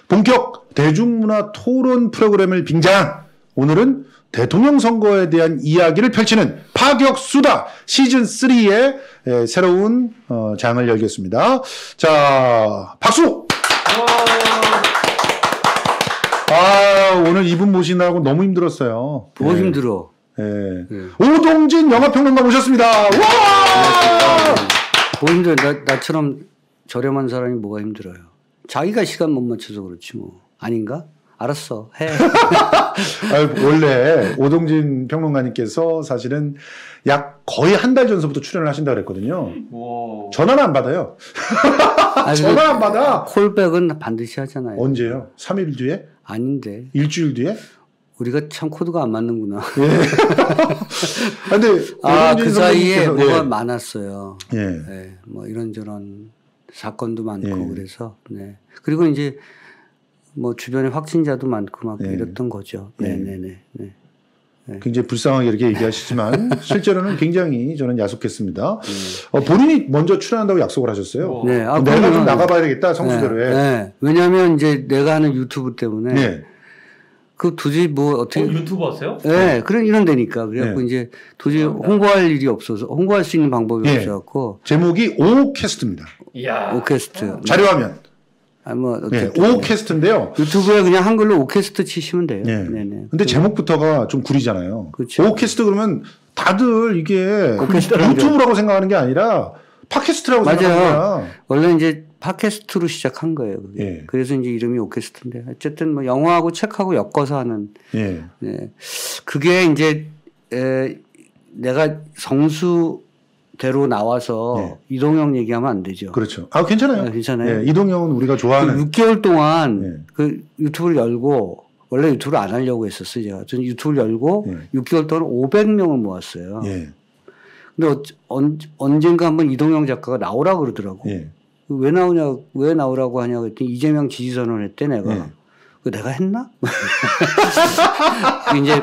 본격 대중문화 토론 프로그램을 빙자한 오늘은 대통령 선거에 대한 이야기를 펼치는 파격수다 시즌3의 새로운 장을 열겠습니다. 자, 박수! 오늘 이분 모시느라고 너무 힘들었어요. 뭐 힘들어? 오동진 영화평론가 모셨습니다. 와! 뭐 힘들어? 나처럼 저렴한 사람이 뭐가 힘들어요? 자기가 시간 못 맞춰서 그렇지 뭐. 아닌가? 알았어. 해. 원래 오동진 평론가님께서 사실은 약 거의 한 달 전서부터 출연을 하신다고 그랬거든요. 오. 전화는 안 받아요. 전화 안 받아. 콜백은 반드시 하잖아요. 언제요? 3일 뒤에? 아닌데. 일주일 뒤에? 우리가 참 코드가 안 맞는구나. 예. 근데 그 사이에 뭐가 많았어요. 예. 네, 뭐 이런저런 사건도 많고 그래서 네. 그리고 이제 뭐 주변에 확진자도 많고 막 이랬던 거죠. 네네네. 네. 굉장히 불쌍하게 이렇게 얘기하시지만 실제로는 굉장히 저는 야속했습니다. 본인이 먼저 출연한다고 약속을 하셨어요. 네. 내가 좀 나가봐야 되겠다 성수대로에. 네. 왜냐하면 이제 내가 하는 유튜브 때문에 그 도저히 뭐 어떻게 유튜버세요? 네, 그런 이런 데니까 그래갖고 이제 도저히 홍보할 일이 없어서 홍보할 수 있는 방법이 없어갖고 제목이 오캐스트입니다. 이야. 오캐스트 자료화면. 뭐 오캐스트인데요. 유튜브에 그냥 한글로 오캐스트 치시면 돼요. 네네. 근데 제목부터가 좀 구리잖아요. 그렇죠. 오캐스트 그러면 다들 이게 유튜브라고 생각하는 게 아니라 팟캐스트라고 생각하는 거야. 원래 이제 팟캐스트로 시작한 거예요. 그게. 그래서 이제 이름이 오캐스트인데 어쨌든 뭐 영화하고 책하고 엮어서 하는. 네. 그게 이제 내가 성수대로 나와서 이동영 얘기하면 안 되죠. 그렇죠. 괜찮아요. 네, 괜찮아요. 이동영은 우리가 좋아하는. 6개월 동안 그 유튜브를 열고 원래 유튜브를 안 하려고 했었어요. 제가. 저는 유튜브를 열고 6개월 동안 500명을 모았어요. 근데 언젠가 한번 이동영 작가가 나오라고 그러더라고. 왜 나오라고 하냐고 했더니 이재명 지지선언을 했대, 내가. 내가 했나? 이제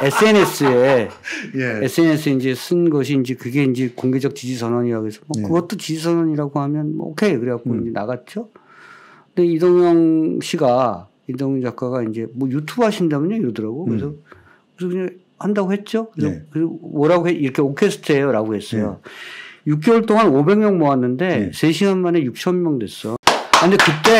SNS에 이제 쓴 것이 이제 그게 이제 공개적 지지선언이라고 해서 뭐 그것도 지지선언이라고 하면 뭐 오케이. 그래갖고 이제 나갔죠. 근데 이동영 작가가 이제 뭐 유튜브 하신다면요? 이러더라고. 그래서 그냥 한다고 했죠. 그래서 뭐라고 이렇게 오캐스트예요 라고 했어요. 6개월 동안 500명 모았는데 3시간 만에 6,000명 됐어. 근데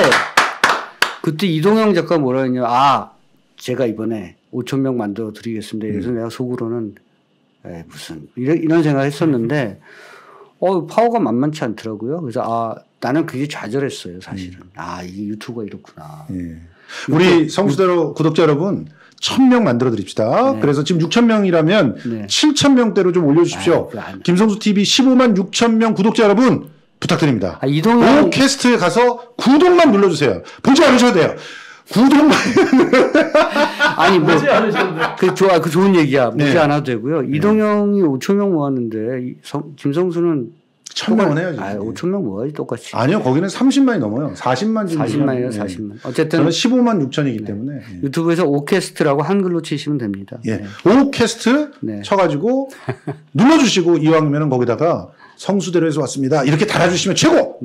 그때 이동영 작가 뭐라 했냐. 제가 이번에 5,000명 만들어 드리겠습니다. 그래서 내가 속으로는 무슨 이런 생각을 했었는데 파워가 만만치 않더라고요. 그래서 나는 그게 좌절했어요, 사실은. 이 유튜브가 이렇구나. 우리 성수대로 구독자 여러분 1,000명 만들어 드립시다. 그래서 지금 6,000명이라면 7,000명대로 좀 올려주십시오. 김성수 TV 15만 6,000명 구독자 여러분 부탁드립니다. 오캐스트에 가서 구독만 눌러주세요. 보지 않으셔도 돼요. 구독만. 아니 뭐 그 좋은 얘기야. 보지 않아도 되고요. 이동영이 5,000명 모았는데 김성수는 1,000명은 해야지. 5,000명 모아야지 똑같이. 아니요, 거기는 30만이 넘어요. 40만 정도. 40만이요, 40만. 어쨌든 저는 15만 6천이기 때문에 유튜브에서 오캐스트라고 한글로 치시면 됩니다. 오캐스트 쳐가지고 눌러주시고 이왕이면은 거기다가 성수대로에서 왔습니다. 이렇게 달아주시면 최고.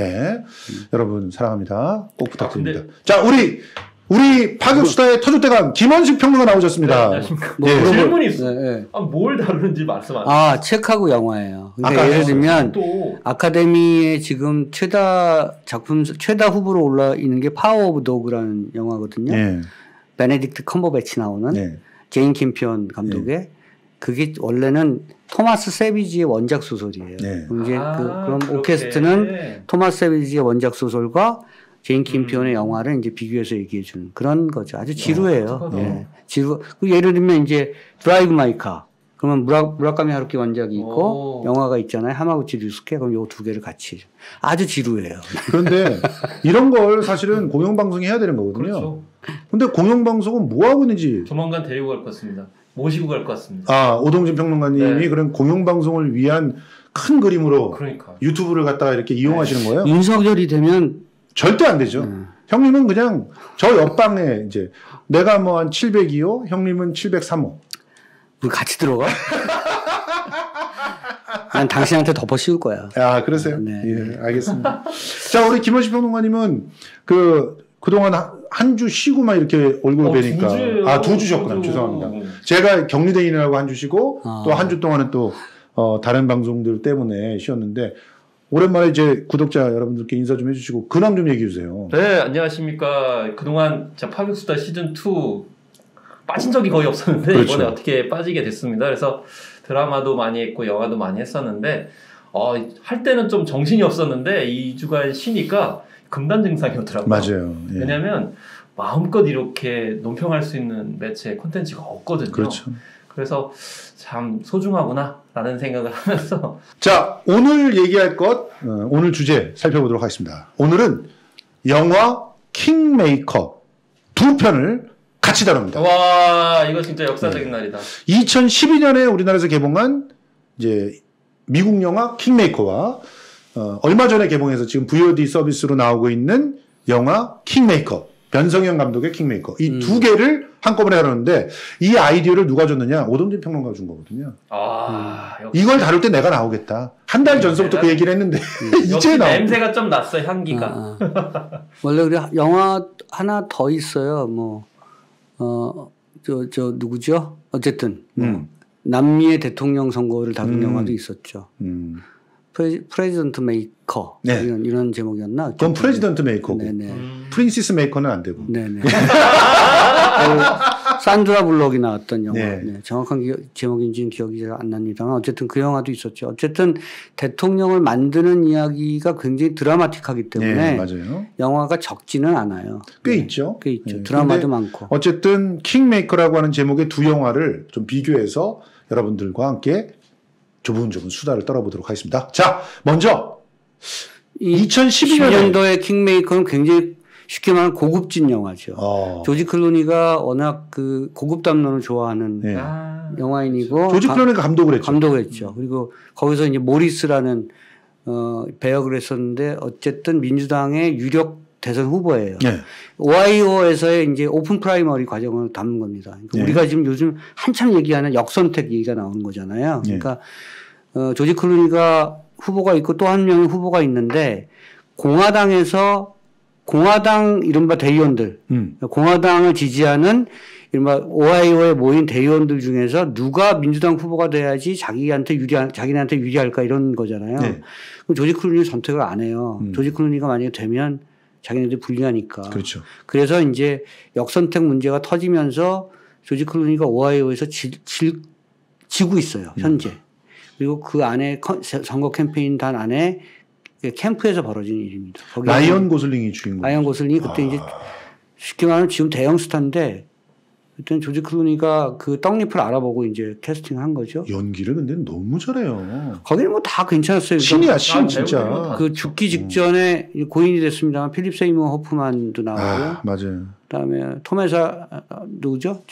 여러분 사랑합니다. 꼭 부탁드립니다. 자, 우리 파격수다의 터줏대감 김원식 평론가 나오셨습니다. 질문이 있어요. 뭘 다루는지 말씀 안 해주세요. 책하고 영화예요. 그러니까 예를 들면 아카데미에 지금 최다 후보로 올라 있는 게 파워 오브 도그라는 영화거든요. 베네딕트 컴버배치 나오는 제인 캠피언 감독의 그게 원래는 토마스 세비지의 원작 소설이에요. 이제 그럼 오캐스트는 토마스 세비지의 원작 소설과 제인 캠피언의 영화를 이제 비교해서 얘기해 주는 그런 거죠. 아주 지루해요. 예를 들면 이제 드라이브 마이 카. 그러면 무라카미 하루키 원작이 있고 영화가 있잖아요. 하마구치 류스케. 그럼 요 두 개를 같이. 아주 지루해요. 그런데 이런 걸 사실은 공영방송이 해야 되는 거거든요. 그렇죠. 근데 공영방송은 뭐 하고 있는지. 조만간 데리고 갈 것 같습니다. 모시고 갈 것 같습니다. 오동진 평론가님이 그런 공영방송을 위한 큰 그림으로 유튜브를 갖다가 이렇게 이용하시는 거예요? 윤석열이 되면 절대 안 되죠. 형님은 그냥 저 옆방에 이제 내가 뭐 한 702호, 형님은 703호. 우리 같이 들어가? 난 당신한테 덮어 씌울 거야. 그러세요? 알겠습니다. 자, 우리 김원식 평론가님은 그동안 한 주 쉬고 막 이렇게 얼굴 뵈니까. 2주예요. 아, 2주 쉬었구나. 죄송합니다. 제가 격리대인이라고 한 주 쉬고 또 한 주 동안은 또 다른 방송들 때문에 쉬었는데 오랜만에 이제 구독자 여러분들께 인사 좀 해주시고 근황 좀 얘기해 주세요. 네, 안녕하십니까. 그동안 파격수다 시즌2 빠진 적이 거의 없었는데 그렇죠. 이번에 어떻게 빠지게 됐습니다. 그래서 드라마도 많이 했고 영화도 많이 했었는데 할 때는 좀 정신이 없었는데 2주간 쉬니까 금단 증상이 오더라고요. 맞아요. 예. 왜냐하면 마음껏 이렇게 논평할 수 있는 매체 콘텐츠가 없거든요. 그렇죠. 그래서 참 소중하구나라는 생각을 하면서 자, 오늘 얘기할 것, 오늘 주제 살펴보도록 하겠습니다. 오늘은 영화 킹메이커 2편을 같이 다룹니다. 와 이거 진짜 역사적인 날이다. 2012년에 우리나라에서 개봉한 이제 미국 영화 킹메이커와 얼마 전에 개봉해서 지금 VOD 서비스로 나오고 있는 영화 킹메이커, 변성현 감독의 킹메이커 이 두 개를 한꺼번에 다루는데 이 아이디어를 누가 줬느냐? 오동진 평론가가 준 거거든요. 이걸 다룰 때 내가 나오겠다. 한 달 전서부터 그 얘기를 했는데 이제 나오고. 냄새가 좀 났어요. 향기가. 원래 우리 영화 하나 더 있어요. 누구죠? 어쨌든 남미의 대통령 선거를 다룬 영화도 있었죠. 프레지던트 메이커 네. 이런 제목이었나? 그건 프레지던트 메이커고 네네. 프린시스 메이커는 안 되고. 네네. 산드라 블록이 나왔던 영화. 네. 네. 정확한 제목인지는 기억이 잘 안 납니다만 어쨌든 그 영화도 있었죠. 어쨌든 대통령을 만드는 이야기가 굉장히 드라마틱하기 때문에 네, 맞아요. 영화가 적지는 않아요. 꽤 네. 있죠. 꽤 있죠. 네. 드라마도 많고. 어쨌든 킹메이커라고 하는 제목의 두 영화를 좀 비교해서 여러분들과 함께 조분조분 수다를 떨어보도록 하겠습니다. 자, 먼저 2012년도의 킹메이커는 굉장히 쉽게 말하면 고급진 영화죠. 조지 클루니가 워낙 그 고급 담론을 좋아하는 네. 영화인이고 조지 클루니가 감독을 했죠. 감독을 했죠. 그리고 거기서 이제 모리스라는 배역을 했었는데 어쨌든 민주당의 유력 대선 후보예요. 네. 오하이오에서의 이제 오픈 프라이머리 과정을 담은 겁니다. 그러니까 네. 우리가 지금 요즘 한참 얘기하는 역선택 얘기가 나오는 거잖아요. 그러니까 조지 클루니가 후보가 있고 또 한 명의 후보가 있는데 공화당에서 공화당 이른바 대의원들, 공화당을 지지하는 이른바 오하이오에 모인 대의원들 중에서 누가 민주당 후보가 돼야지 자기네한테 유리할까 이런 거잖아요. 네. 그럼 조지 클루니 선택을 안 해요. 조지 클루니가 만약에 되면 자기네들이 불리하니까. 그렇죠. 그래서 이제 역선택 문제가 터지면서 조지 클루니가 오하이오에서 지고 있어요. 현재. 그리고 그 안에 선거 캠페인단 안에 캠프에서 벌어진 일입니다. 라이언 고슬링이 주인공. 라이언 고슬링이 그때 이제 쉽게 말하면 지금 대형 스타인데 그때는 조지 클루니가 그 떡잎을 알아보고 이제 캐스팅한 거죠. 연기를 근데 너무 잘해요. 거기는 뭐 다 괜찮았어요. 신이야, 신 진짜. 그 죽기 직전에 고인이 됐습니다만 필립 세이머 호프만도 나오고요. 맞아요. 그다음에 토메사 누구죠?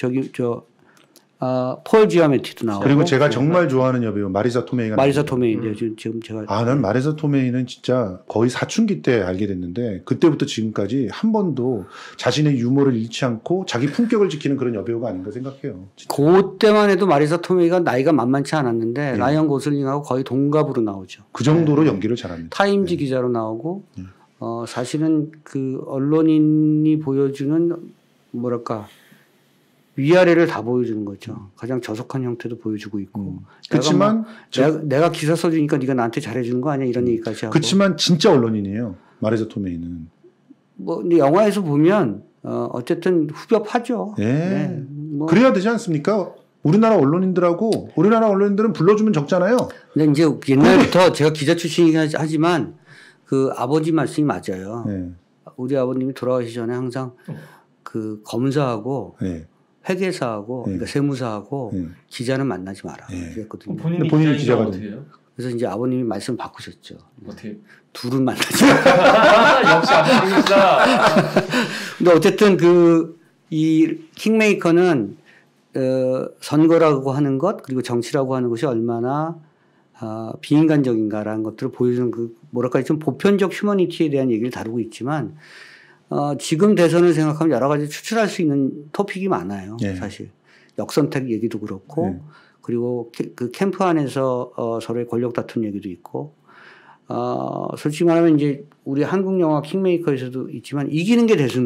폴 지아메티도 나오고. 그리고 제가 정말 좋아하는 여배우 마리사 토메이가 마리사 토메이인데 지금 제가 난 마리사 토메이는 진짜 거의 사춘기 때 알게 됐는데 그때부터 지금까지 한 번도 자신의 유머를 잃지 않고 자기 품격을 지키는 그런 여배우가 아닌가 생각해요. 그때만 해도 마리사 토메이가 나이가 만만치 않았는데 라이언 고슬링하고 거의 동갑으로 나오죠. 그 정도로 연기를 잘합니다. 타임지 기자로 나오고 사실은 그 언론인이 보여주는 뭐랄까 위아래를 다 보여주는 거죠. 가장 저속한 형태도 보여주고 있고. 그렇지만 내가 기사 써주니까 네가 나한테 잘해주는 거 아니야 이런 얘기까지 하고. 그렇지만 진짜 언론인이에요. 마리사 토메이는. 근데 영화에서 보면 어쨌든 후벼파죠. 네. 네. 그래야 되지 않습니까? 우리나라 언론인들은 불러주면 적잖아요. 근데 이제 옛날부터 제가 기자 출신이긴 하지만 그 아버지 말씀이 맞아요. 네. 우리 아버님이 돌아가시기 전에 항상 그 검사하고 회계사하고 그러니까 세무사하고 기자는 만나지 마라 그랬거든요. 본인이 기자가 어떻게 해요? 그래서 이제 아버님이 말씀 바꾸셨죠. 어떻게? 둘은 만나지 마라. 역시 아버님이시다. 근데 어쨌든 이 킹메이커는 선거라고 하는 것 그리고 정치라고 하는 것이 얼마나 비인간적인가라는 것들을 보여주는 뭐랄까 좀 보편적 휴머니티에 대한 얘기를 다루고 있지만 지금 대선을 생각하면 여러 가지 추출할 수 있는 토픽이 많아요. 사실 역선택 얘기도 그렇고 그리고 그 캠프 안에서 서로의 권력 다툼 얘기도 있고 솔직히 말하면 이제 우리 한국 영화 킹메이커에서도 있지만 이기는 게 대수인가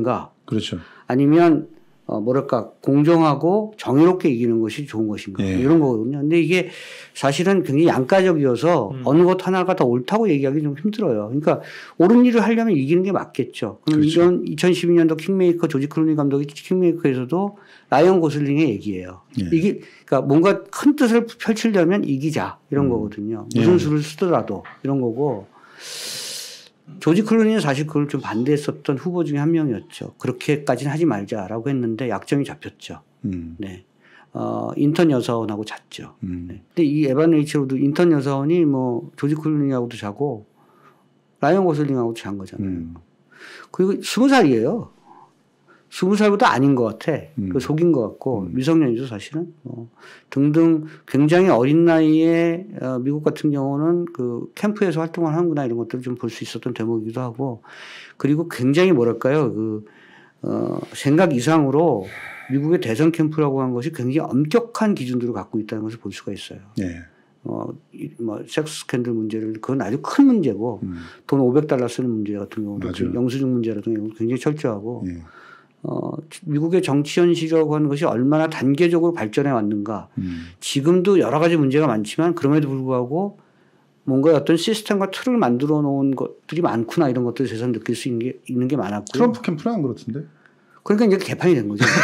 그렇죠. 아니면 뭐랄까 공정하고 정의롭게 이기는 것이 좋은 것인가 예. 이런 거거든요. 근데 이게 사실은 굉장히 양가적이어서 어느 것 하나가 다 옳다고 얘기하기 좀 힘들어요. 그러니까 옳은 일을 하려면 이기는 게 맞겠죠. 그럼 그렇죠. 이런 2012년도 킹메이커 조지 클루니 감독의 킹메이커에서도 라이언 고슬링의 얘기예요. 예. 이게 그러니까 뭔가 큰 뜻을 펼치려면 이기자 이런 거거든요. 무슨 예. 수를 쓰더라도 이런 거고. 조지 클루니는 사실 그걸 좀 반대했었던 후보 중에 한 명이었죠. 그렇게까지는 하지 말자라고 했는데 약점이 잡혔죠. 네. 인턴 여사원하고 잤죠. 네. 근데 이 에반 레이첼로도 인턴 여사원이 뭐 조지 클루니하고도 자고 라이언 고슬링하고도 잔 거잖아요. 그리고 20살이에요. 20살보다 아닌 것 같아. 그 속인 것 같고 미성년이죠 사실은. 등등 굉장히 어린 나이에 미국 같은 경우는 그 캠프에서 활동을 하는구나 이런 것들을 좀 볼 수 있었던 대목이기도 하고 그리고 굉장히 뭐랄까요 그 생각 이상으로 미국의 대선 캠프라고 하는 것이 굉장히 엄격한 기준들을 갖고 있다는 것을 볼 수가 있어요. 예. 뭐 섹스 스캔들 문제를 그건 아주 큰 문제고 돈 $500 쓰는 문제 같은 경우도 그 영수증 문제라든가 이런 거 굉장히 철저하고 예. 미국의 정치 현실이라고 하는 것이 얼마나 단계적으로 발전해 왔는가. 지금도 여러 가지 문제가 많지만 그럼에도 불구하고 뭔가 어떤 시스템과 틀을 만들어 놓은 것들이 많구나 이런 것들을 세상 느낄 수 있는 게 많았고요. 트럼프 캠프는 안 그렇던데? 그러니까 이제 개판이 된 거죠.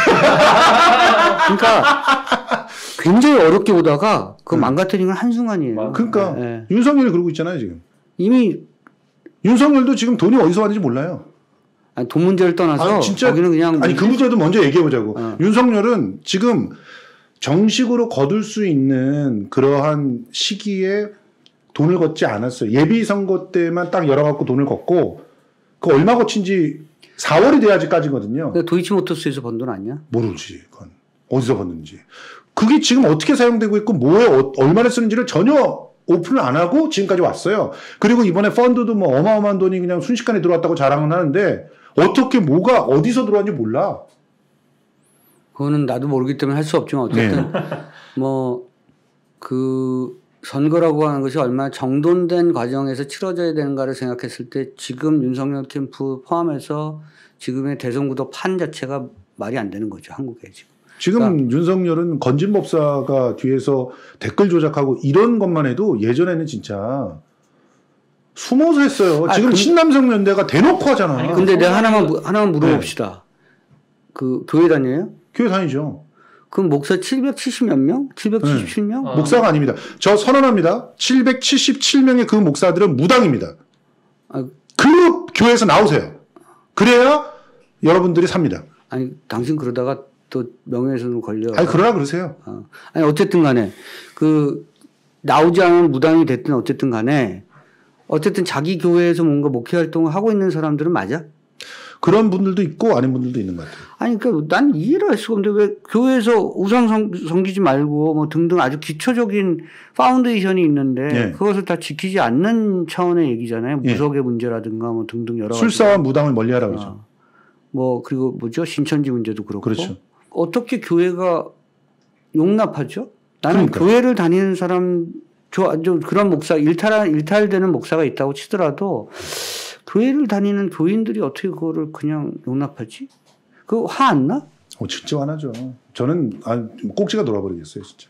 그러니까 굉장히 어렵게 오다가 그 망가뜨린 건 한순간이에요. 그러니까 네. 윤석열이 그러고 있잖아요 지금. 이미 윤석열도 지금 돈이 어디서 왔는지 몰라요. 아니, 돈 문제를 떠나서 진짜 거기는 그냥 아니 그 문제도 먼저 얘기해 보자고. 윤석열은 지금 정식으로 거둘 수 있는 그러한 시기에 돈을 걷지 않았어요. 예비 선거 때만 딱 열어갖고 돈을 걷고 그 얼마 거친지 4월이 돼야지까지거든요. 도이치모터스에서 번 돈 아니야? 모르지 그건 어디서 걷는지. 그게 지금 어떻게 사용되고 있고 뭐에 얼마나 쓰는지를 전혀 오픈을 안 하고 지금까지 왔어요. 그리고 이번에 펀드도 뭐 어마어마한 돈이 그냥 순식간에 들어왔다고 자랑은 하는데 어떻게 뭐가 어디서 들어왔는지 몰라. 그거는 나도 모르기 때문에 할 수 없지만 어쨌든 뭐 그 선거라고 하는 것이 얼마나 정돈된 과정에서 치러져야 되는가를 생각했을 때 지금 윤석열 캠프 포함해서 지금의 대선 구도 판 자체가 말이 안 되는 거죠. 한국에 지금. 지금 그러니까 윤석열은 건진 법사가 뒤에서 댓글 조작하고 이런 것만 해도 예전에는 진짜 숨어서 했어요. 지금 신남성 연대가 대놓고 하잖아. 근데 내가 하나만 물어봅시다. 그 교회 다녀요? 교회 다니죠. 그럼 목사 770몇 명? 777명? 목사가 아닙니다. 저 선언합니다. 777명의 그 목사들은 무당입니다. 그 교회에서 나오세요. 그래야 여러분들이 삽니다. 아니 당신 그러다가 또 명예훼손으로 걸려. 아니 그러라 그러세요. 아니 어쨌든 간에 그 나오지 않은 무당이 됐든 어쨌든 간에 어쨌든 자기 교회에서 뭔가 목회 활동을 하고 있는 사람들은 맞아? 그런 분들도 있고 아닌 분들도 있는 것 같아요. 아니 그러니까 난 이해를 할 수가 없는데 왜 교회에서 우상 섬기지 말고 뭐 등등 아주 기초적인 파운데이션이 있는데 그것을 다 지키지 않는 차원의 얘기잖아요. 무속의 문제라든가 뭐 등등 여러 가지. 술사와 무당을 멀리하라 그러죠. 뭐 그리고 뭐죠 신천지 문제도 그렇고. 그렇죠. 어떻게 교회가 용납하죠? 나는 그러니까. 교회를 다니는 사람 좀 그런 목사 일탈되는 목사가 있다고 치더라도 교회를 다니는 교인들이 어떻게 그거를 그냥 용납하지? 그거 화 안 나? 진짜 화나죠. 저는 꼭지가 돌아버리겠어요, 진짜.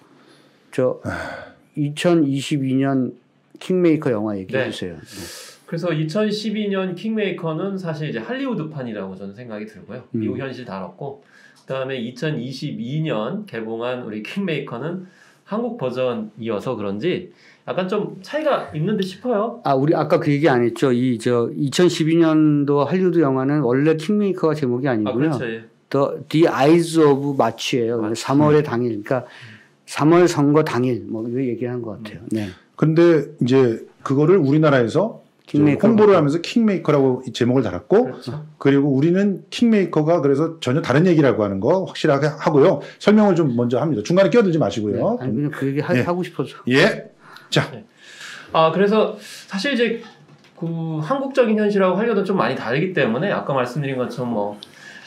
2022년 킹메이커 영화 얘기해 주세요. 네. 그래서 2012년 킹메이커는 사실 이제 할리우드판이라고 저는 생각이 들고요. 미국 현실 다뤘고 그다음에 2022년 개봉한 우리 킹메이커는 한국 버전이어서 그런지 약간 좀 차이가 있는 듯 싶어요. 우리 아까 그 얘기 안 했죠. 2012년도 할리우드 영화는 원래 킹메이커가 제목이 아니고요. 그렇죠. 예. The Eyes of March예요. 3월의 당일. 그러니까 3월 선거 당일 뭐 이거 얘기하는 것 같아요. 네. 근데 이제 그거를 우리나라에서 홍보를 하면서 킹메이커라고 제목을 달았고 그렇죠. 그리고 우리는 킹메이커가 그래서 전혀 다른 얘기라고 하는 거 확실하게 하고요. 설명을 좀 먼저 합니다. 중간에 끼어들지 마시고요. 네. 아니 그냥 그 얘기 하고 싶어서. 예. 자. 네. 그래서 사실 이제 그 한국적인 현실하고 할리우드는 좀 많이 다르기 때문에 아까 말씀드린 것처럼 뭐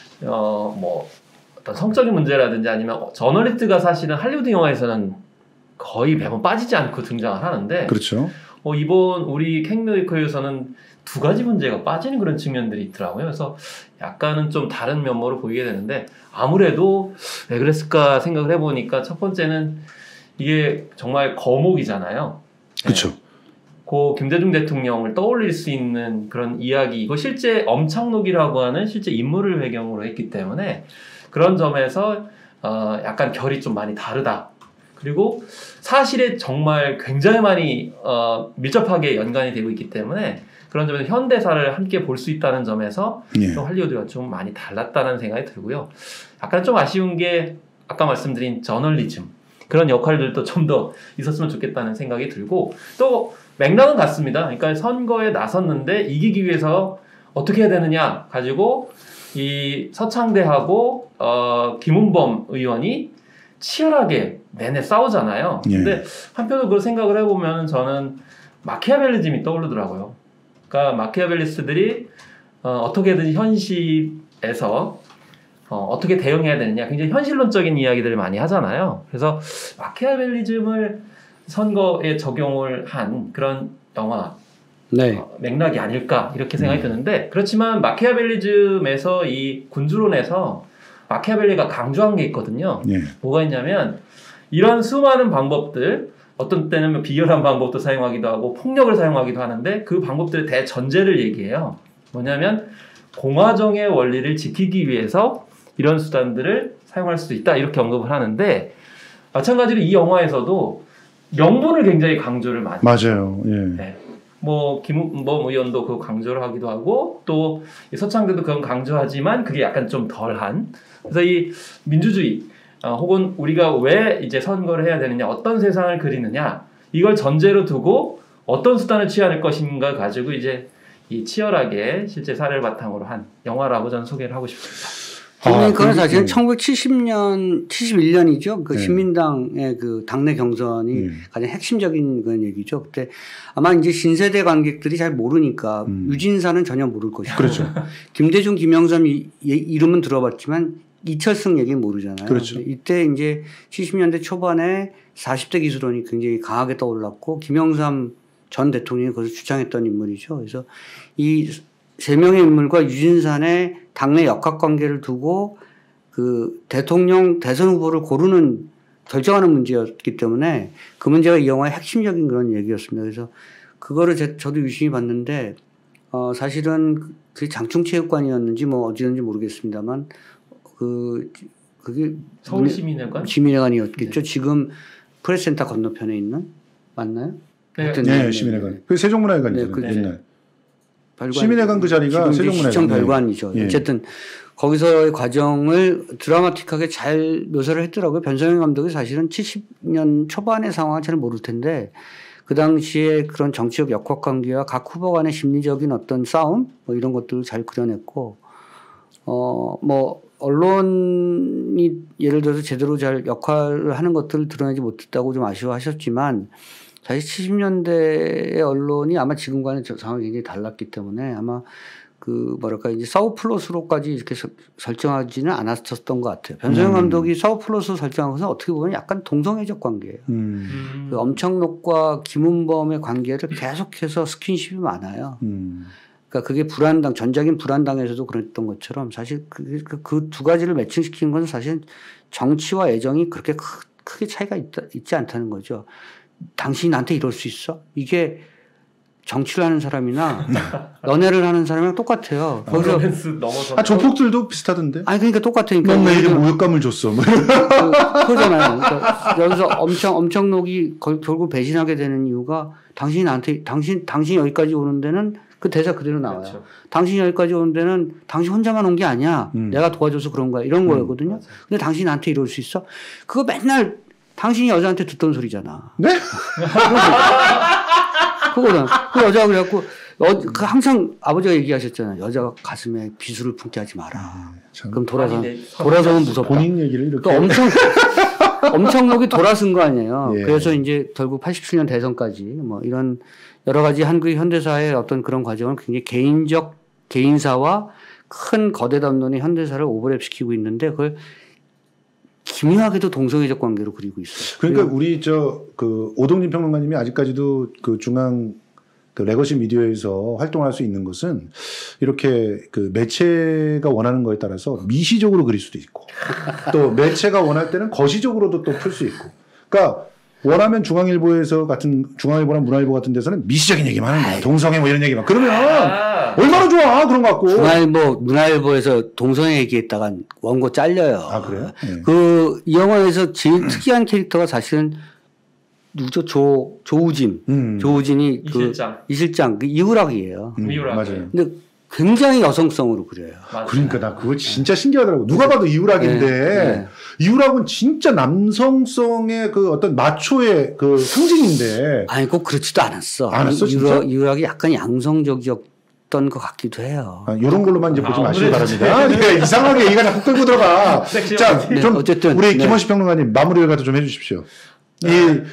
어떤 성적인 문제라든지 아니면 저널리스트가 사실은 할리우드 영화에서는 거의 매번 빠지지 않고 등장을 하는데 그렇죠. 이번 우리 킹메이커에서는 두 가지 문제가 빠지는 그런 측면들이 있더라고요. 그래서 약간은 좀 다른 면모로 보이게 되는데 아무래도 왜 그랬을까 생각을 해보니까 첫 번째는 이게 정말 거목이잖아요. 그렇죠. 네. 고 김대중 대통령을 떠올릴 수 있는 그런 이야기, 이거 실제 엄창록이라고 하는 실제 인물을 배경으로 했기 때문에 그런 점에서 약간 결이 좀 많이 다르다. 그리고 사실에 정말 굉장히 많이 밀접하게 연관이 되고 있기 때문에 그런 점에서 현대사를 함께 볼 수 있다는 점에서 예. 좀 할리우드가 좀 많이 달랐다는 생각이 들고요. 약간 좀 아쉬운 게 아까 말씀드린 저널리즘 그런 역할들도 좀 더 있었으면 좋겠다는 생각이 들고 또 맥락은 같습니다. 그러니까 선거에 나섰는데 이기기 위해서 어떻게 해야 되느냐 가지고 이 서창대하고 김은범 의원이 치열하게 내내 싸우잖아요. 예. 근데 한편으로 그 생각을 해보면 저는 마키아벨리즘이 떠오르더라고요. 그러니까 마키아벨리스트들이 어떻게든 현실에서 어떻게 대응해야 되느냐 굉장히 현실론적인 이야기들을 많이 하잖아요. 그래서 마키아벨리즘을 선거에 적용을 한 그런 영화 네. 맥락이 아닐까 이렇게 생각이 드는데 그렇지만 마키아벨리즘에서 이 군주론에서 마키아벨리가 강조한 게 있거든요. 예. 뭐가 있냐면 이런 수많은 방법들 어떤 때는 비열한 방법도 사용하기도 하고 폭력을 사용하기도 하는데 그 방법들의 대전제를 얘기해요. 뭐냐면 공화정의 원리를 지키기 위해서 이런 수단들을 사용할 수도 있다 이렇게 언급을 하는데 마찬가지로 이 영화에서도 명분을 굉장히 강조를 많이 맞아요. 예. 네. 뭐 김은범 의원도 그 강조를 하기도 하고 또 서창대도 그건 강조하지만 그게 약간 좀 덜한 그래서 이 민주주의 혹은 우리가 왜 이제 선거를 해야 되느냐 어떤 세상을 그리느냐 이걸 전제로 두고 어떤 수단을 취할 것인가 가지고 이제 이 치열하게 실제 사례를 바탕으로 한 영화라고 저는 소개를 하고 싶습니다. 그건 사실은 1970년, 71년이죠. 그 네. 신민당의 그 당내 경선이 가장 핵심적인 그런 얘기죠. 그때 아마 이제 신세대 관객들이 잘 모르니까 유진사는 전혀 모를 것이고. 그렇죠. 김대중, 김영삼 이름은 들어봤지만 이철승 얘기는 모르잖아요. 그렇죠. 이때 이제 70년대 초반에 40대 기술론이 굉장히 강하게 떠올랐고 김영삼 전 대통령이 그것을 주장했던 인물이죠. 그래서 이 세 명의 인물과 유진산의 당내 역학관계를 두고 그 대통령 대선 후보를 고르는 결정하는 문제였기 때문에 그 문제가 이 영화의 핵심적인 그런 얘기였습니다. 그래서 그거를 저도 유심히 봤는데 사실은 그 장충체육관이었는지 뭐 어디였는지 모르겠습니다만 그게 서울시민회관? 시민회관이었겠죠. 네. 지금 프레스센터 건너편에 있는 맞나요? 네, 네 시민회관. 그 세종문화회관이잖아요. 네, 옛날. 시민회관 그 자리가 세종문화회관. 시청 별관이죠. 예. 어쨌든 거기서의 과정을 드라마틱하게 잘 묘사를 했더라고요. 변성현 감독이 사실은 70년 초반의 상황을 잘 모를 텐데 그 당시에 그런 정치적 역학관계와 각 후보 간의 심리적인 어떤 싸움 뭐 이런 것들을 잘 그려냈고 뭐 언론이 예를 들어서 제대로 잘 역할을 하는 것들을 드러내지 못했다고 좀 아쉬워하셨지만 사실 70년대의 언론이 아마 지금과는 상황이 굉장히 달랐기 때문에 아마 그 뭐랄까 이제 사우플러스로까지 이렇게 설정하지는 않았었던 것 같아요. 변성현 감독이 사우플러스 설정한 것은 어떻게 보면 약간 동성애적 관계예요. 그 엄청록과 김은범의 관계를 계속해서 스킨십이 많아요. 그러니까 그게 불안당 전작인 불안당에서도 그랬던 것처럼 사실 그 두 가지를 매칭시키는 건 사실 정치와 애정이 그렇게 크게 차이가 있지 않다는 거죠. 당신이 나한테 이럴 수 있어? 이게 정치를 하는 사람이나 연애를 하는 사람이랑 똑같아요. 거기서 조폭들도 비슷하던데. 아니 그러니까 똑같아요. 넌 내게 모욕감을 줬어. 그러잖아요. 그러니까 여기서 엄청록이 결국 배신하게 되는 이유가 당신이 나한테 당신이 여기까지 오는 데는 그 대사 그대로 나와요. 그렇죠. 당신이 여기까지 오는 데는 당신 혼자만 온 게 아니야. 내가 도와줘서 그런 거야. 이런 거거든요. 근데 당신이 나한테 이럴 수 있어? 그거 맨날 당신이 여자한테 듣던 소리잖아. 네? 그거는 그 여자가 그래갖고 항상 아버지가 얘기하셨잖아요. 여자가 가슴에 비수를 품게 하지 마라. 그럼 돌아서면 무섭다. 본인 얘기를 이렇게 그러니까 엄청록이 돌아선 거 아니에요. 예. 그래서 이제 결국 87년 대선까지 뭐 이런 여러 가지 한국의 현대사의 어떤 그런 과정을 굉장히 개인사와 큰 거대 담론의 현대사를 오버랩시키고 있는데 그걸 기묘하게도 동성애적 관계로 그리고 있어요. 그러니까 우리 그 오동진 평론가님이 아직까지도 그 중앙 그 레거시 미디어에서 활동할 수 있는 것은 이렇게 그 매체가 원하는 거에 따라서 미시적으로 그릴 수도 있고 또 매체가 원할 때는 거시적으로도 또 풀 수 있고. 그러니까 원하면 중앙일보나 문화일보 같은 데서는 미시적인 얘기만 하는 거야. 동성애 뭐 이런 얘기만. 그러면 얼마나 좋아 그런 거 갖고. 문화일보에서 동성애 얘기했다가 원고 잘려요. 아 그래요? 네. 이 영화에서 제일 특이한 캐릭터가 사실은 누구죠? 조우진. 조우진이 이 실장 이후락이에요. 맞아요. 근데 굉장히 여성성으로 그려요. 맞아요. 그러니까 나 그거 진짜 신기하더라고. 누가 봐도 이후락인데 이후락은 진짜 남성성의 그 어떤 마초의 그 상징인데. 아니 꼭 그렇지도 않았어. 않았어 진짜? 이후락이 약간 양성적이었던 것 같기도 해요. 이런 걸로만 이제 보지 마시기 바랍니다. 이상하게 얘기가 자꾸 끌고 들어가. 자, 좀 어쨌든 우리 김원식 평론가님 마무리를 갖다 좀 해주십시오. 이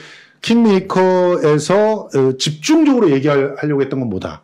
킹메이커에서 집중적으로 얘기하려고 했던 건 뭐다?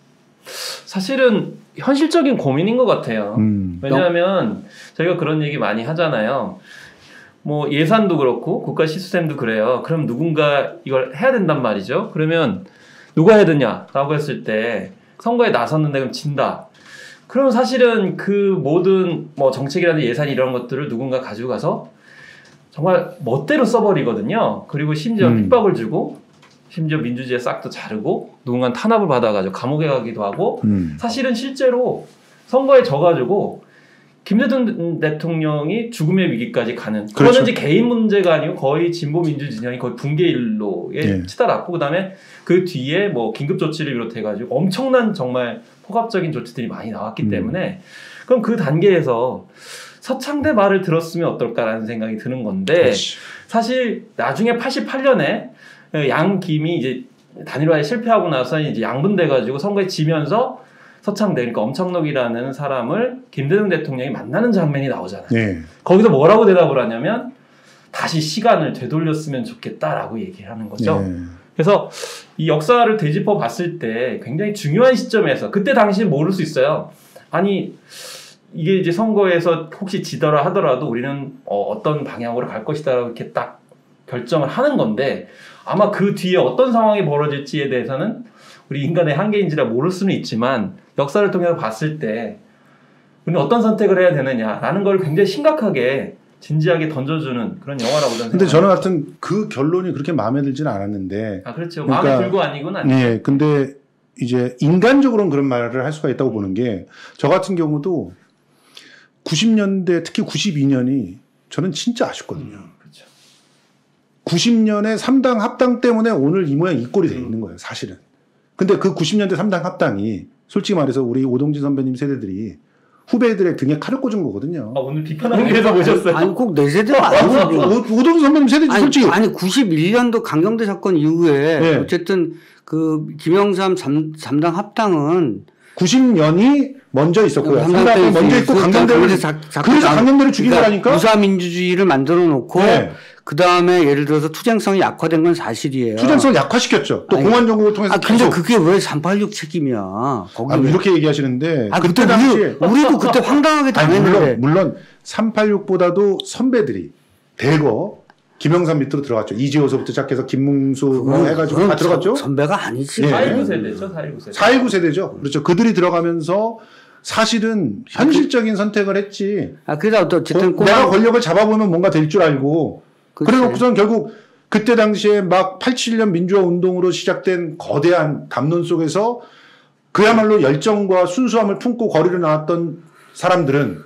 사실은 현실적인 고민인 것 같아요. 왜냐하면 저희가 그런 얘기 많이 하잖아요. 뭐 예산도 그렇고 국가 시스템도 그래요. 그럼 누군가 이걸 해야 된단 말이죠. 그러면 누가 해야 되냐라고 했을 때 선거에 나섰는데 그럼 진다. 그럼 사실은 그 모든 뭐 정책이라든지 예산 이런 것들을 누군가 가지고 가서 정말 멋대로 써버리거든요. 그리고 심지어 핍박을 주고 심지어 민주주의의 싹도 자르고 누군가는 탄압을 받아가지고 감옥에 가기도 하고 사실은 실제로 선거에 져가지고 김대중 대통령이 죽음의 위기까지 가는 그거는 그렇죠. 이제 개인 문제가 아니고 거의 진보 민주 진영이 거의 붕괴 일로에 치달았고 그다음에 그 뒤에 뭐 긴급 조치를 비롯해가지고 엄청난 정말 폭압적인 조치들이 많이 나왔기 때문에 그럼 그 단계에서 서창대 말을 들었으면 어떨까라는 생각이 드는 건데 그렇지. 사실 나중에 88년에 양김이 이제 단일화에 실패하고 나서 이제 양분돼가지고 선거에 지면서 서창대 그러니까 엄청록이라는 사람을 김대중 대통령이 만나는 장면이 나오잖아요. 네. 거기서 뭐라고 대답을 하냐면 다시 시간을 되돌렸으면 좋겠다라고 얘기를 하는 거죠. 네. 그래서 이 역사를 되짚어 봤을 때 굉장히 중요한 시점에서 그때 당시에 모를 수 있어요. 아니 이게 이제 선거에서 혹시 지더라 하더라도 우리는 어떤 방향으로 갈 것이다라고 이렇게 딱 결정을 하는 건데 아마 그 뒤에 어떤 상황이 벌어질지에 대해서는 우리 인간의 한계인지라 모를 수는 있지만 역사를 통해서 봤을 때 우리는 어떤 선택을 해야 되느냐라는 걸 굉장히 심각하게 진지하게 던져주는 그런 영화라고 저는 근데 저는 하여튼 그 결론이 그렇게 마음에 들지는 않았는데. 아 그렇죠. 그러니까, 마음에 들고 아니고는 아니죠. 네, 근데 이제 인간적으로는 그런 말을 할 수가 있다고 보는 게 저 같은 경우도 90년대 특히 92년이 저는 진짜 아쉽거든요. 그렇죠. 90년에 3당 합당 때문에 오늘 이 모양 이 꼴이 돼 있는 거예요, 사실은. 근데 그 90년대 3당 합당이 솔직히 말해서 우리 오동진 선배님 세대들이 후배들의 등에 칼을 꽂은 거거든요. 아, 오늘 비판하는 데서 보셨어요? 아니 꼭 내 세대가 아니고 오동진 선배님 세대지 솔직히. 아니 91년도 강경대 사건 이후에 네. 어쨌든 그 김영삼 3당 합당은 90년이 먼저 있었고요. 3당 합당 먼저 있고 강경대를 그래서 강경대를 죽인 거라니까. 유사민주주의를 만들어 놓고 네. 그 다음에 예를 들어서 투쟁성이 약화된 건 사실이에요. 투쟁성을 약화시켰죠. 또 공안 정국을 통해서. 근데 그게 왜 386 책임이야? 거기 이렇게 얘기하시는데. 그때 당시에 우리도 그때 황당하게 당했는데. 물론 386보다도 선배들이 대거 김영삼 밑으로 들어갔죠. 이지호서부터 시작해서 김문수 뭐 해가지고 다 들어갔죠. 선배가 아니지. 네. 4.19 세대죠. 4.19 세대. 4.19 세대죠. 그렇죠. 그들이 들어가면서 사실은 현실적인 선택을 했지. 그래서 어쨌든 내가 권력을 잡아보면 뭔가 될 줄 알고. 그래놓고선 결국 그때 당시에 막 87년 민주화 운동으로 시작된 거대한 담론 속에서 그야말로 열정과 순수함을 품고 거리로 나왔던 사람들은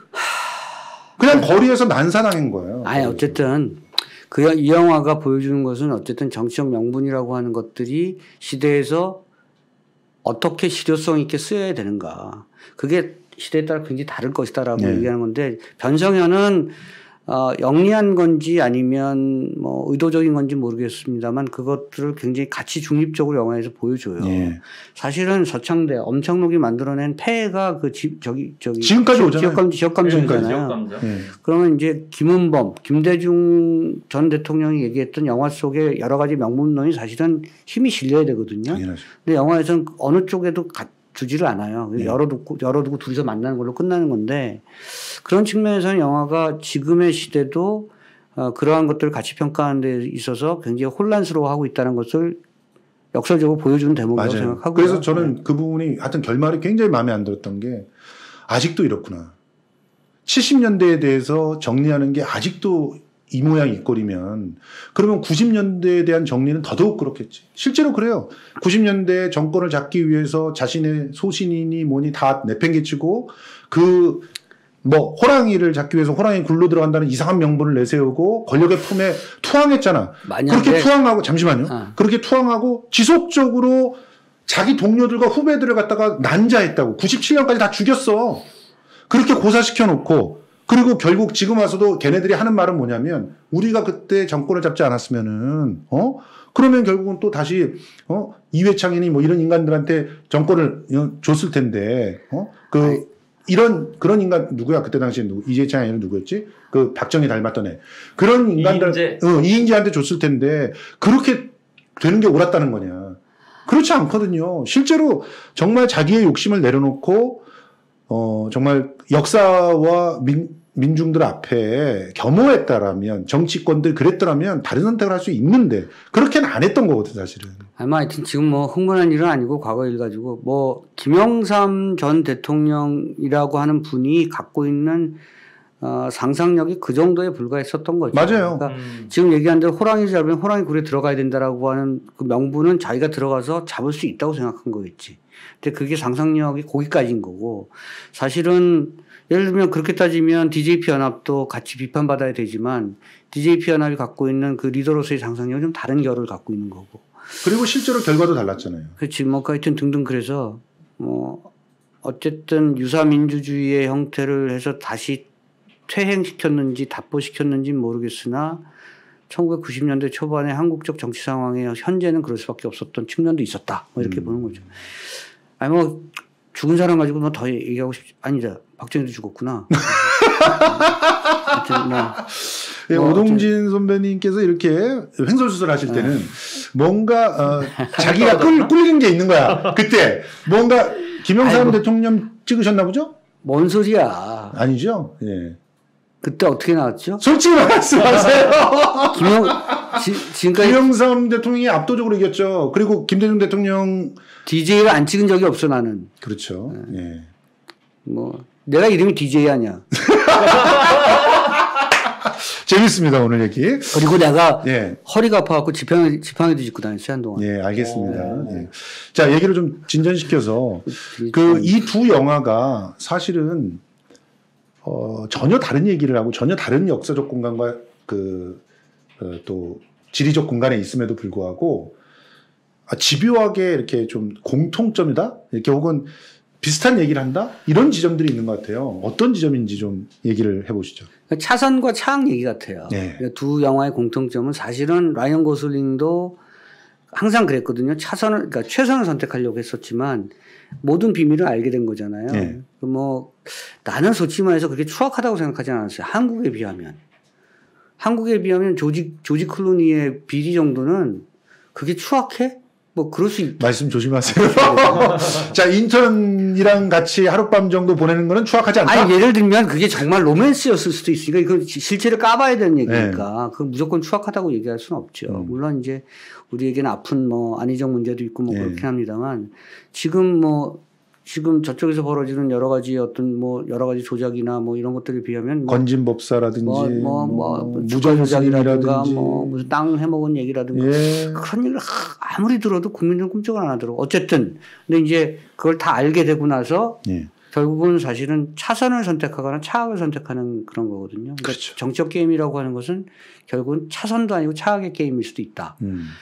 그냥 거리에서 난사당한 거예요. 아니 어쨌든 이 영화가 보여주는 것은 어쨌든 정치적 명분이라고 하는 것들이 시대에서 어떻게 실효성 있게 쓰여야 되는가. 그게 시대에 따라 굉장히 다를 것이다라고 얘기하는 건데 변성현은 영리한 건지 아니면 뭐 의도적인 건지 모르겠습니다만 그것들을 굉장히 가치 중립적으로 영화에서 보여줘요. 사실은 서창대, 엄청록이 만들어낸 폐해가 지금까지 오잖아요. 지역감정이잖아요. 그러면 이제 김은범, 김대중 전 대통령이 얘기했던 영화 속에 여러 가지 명문론이 사실은 힘이 실려야 되거든요. 당연하죠. 근데 영화에서는 어느 쪽에도 두지를 않아요. 열어두고 둘이서 만나는 걸로 끝나는 건데 그런 측면에서는 영화가 지금의 시대도 그러한 것들을 가치 평가하는 데 있어서 굉장히 혼란스러워하고 있다는 것을 역설적으로 보여주는 대목이라고 생각하고요. 그래서 저는 그 부분이 하여튼 결말이 굉장히 마음에 안 들었던 게 아직도 이렇구나. 70년대에 대해서 정리하는 게 아직도 이 모양 이 꼴이면 그러면 90년대에 대한 정리는 더더욱 그렇겠지. 실제로 그래요. 90년대 정권을 잡기 위해서 자신의 소신이니 뭐니 다 내팽개치고 호랑이를 잡기 위해서 호랑이 굴로 들어간다는 이상한 명분을 내세우고 권력의 품에 투항했잖아. 그렇게 투항하고 잠시만요. 그렇게 투항하고 지속적으로 자기 동료들과 후배들을 갖다가 난자했다고. 97년까지 다 죽였어. 그렇게 고사시켜 놓고 그리고 결국 지금 와서도 걔네들이 하는 말은 뭐냐면 우리가 그때 정권을 잡지 않았으면은 그러면 결국은 또 다시 이회창이니 뭐 이런 인간들한테 정권을 줬을 텐데 그런 인간 누구야 그때 당시에 이재창이 아니라 누구였지? 그 박정희 닮았던 애. 그런 인간들 이인재한테 줬을 텐데 그렇게 되는 게 옳았다는 거냐? 그렇지 않거든요. 실제로 정말 자기의 욕심을 내려놓고 정말 역사와 민중들 앞에 겸허했다라면 정치권들 그랬더라면 다른 선택을 할 수 있는데 그렇게는 안 했던 거거든 사실은. 아마 하여튼 지금 뭐 흥분한 일은 아니고 과거 일 가지고 뭐 김영삼 전 대통령이라고 하는 분이 갖고 있는 상상력이 그 정도에 불과했었던 거죠. 맞아요. 그러니까 지금 얘기한 대로 호랑이를 잡으면 호랑이 굴에 들어가야 된다라고 하는 그 명분은 자기가 들어가서 잡을 수 있다고 생각한 거겠지. 근데 그게 상상력이 거기까지인 거고 사실은 예를 들면 그렇게 따지면 DJP 연합도 같이 비판받아야 되지만 DJP 연합이 갖고 있는 그 리더로서의 상상력은 좀 다른 결을 갖고 있는 거고. 그리고 실제로 결과도 달랐잖아요. 그렇지. 뭐 하여튼 등등 그래서 뭐 어쨌든 유사민주주의의 형태를 해서 다시 퇴행시켰는지 답보시켰는지는 모르겠으나 1990년대 초반에 한국적 정치 상황에 현재는 그럴 수밖에 없었던 측면도 있었다. 뭐 이렇게 보는 거죠. 아니 뭐 죽은 사람 가지고 뭐 더 얘기하고 싶지 아니다. 박정희도 죽었구나. 하여튼 뭐 오동진 선배님께서 이렇게 횡설수설 하실 때는 뭔가 자기가 꿀린 게 있는 거야. 그때 뭔가 김영삼 대통령 찍으셨나 보죠? 뭔 소리야. 아니죠? 예. 그때 어떻게 나왔죠? 솔직히 말씀하세요. 지금까지 김영삼 대통령이 압도적으로 이겼죠. 그리고 김대중 대통령 DJ를 안 찍은 적이 없어 나는. 그렇죠. 예. 뭐 내가 이름이 DJ 아니야. 재밌습니다 오늘 얘기. 그리고 내가 허리가 아파갖고 지팡이도 짚고 다녔어요 한동안. 예, 알겠습니다. 예. 자 얘기를 좀 진전시켜서 그 이 두 영화가 사실은 전혀 다른 얘기를 하고 전혀 다른 역사적 공간과 또 지리적 공간에 있음에도 불구하고 집요하게 이렇게 좀 공통점이다 이렇게 혹은 비슷한 얘기를 한다 이런 지점들이 있는 것 같아요. 어떤 지점인지 좀 얘기를 해보시죠. 차선과 차악 얘기 같아요. 네. 두 영화의 공통점은 사실은 라이언 고슬링도 항상 그랬거든요. 그러니까 최선을 선택하려고 했었지만 모든 비밀을 알게 된 거잖아요. 네. 뭐 나는 솔직히 말해서 그렇게 추악하다고 생각하지 않았어요. 한국에 비하면 조지 클루니의 비리 정도는 그게 추악해? 뭐 그럴 수 있다. 말씀 조심하세요. 자 인턴이랑 같이 하룻밤 정도 보내는 거는 추악하지 않다. 아니 예를 들면 그게 정말 로맨스였을 수도 있으니까 이거 실체를 까봐야 되는 얘기니까 그건 무조건 추악하다고 얘기할 수는 없죠. 물론 이제 우리에게는 아픈 뭐 안희정 문제도 있고 뭐 그렇긴 합니다만 지금 저쪽에서 벌어지는 여러 가지 여러 가지 조작이나 뭐 이런 것들에 비하면 건진법사라든지 무전 조작이라든가 무슨 땅 해먹은 얘기라든가 그런 얘기를 아무리 들어도 국민들은 꿈쩍을 안 하더라고. 어쨌든 근데 이제 그걸 다 알게 되고 나서 결국은 사실은 차선을 선택하거나 차악을 선택하는 그런 거거든요. 그러니까 그렇죠. 정치적 게임이라고 하는 것은 결국은 차선도 아니고 차악의 게임일 수도 있다.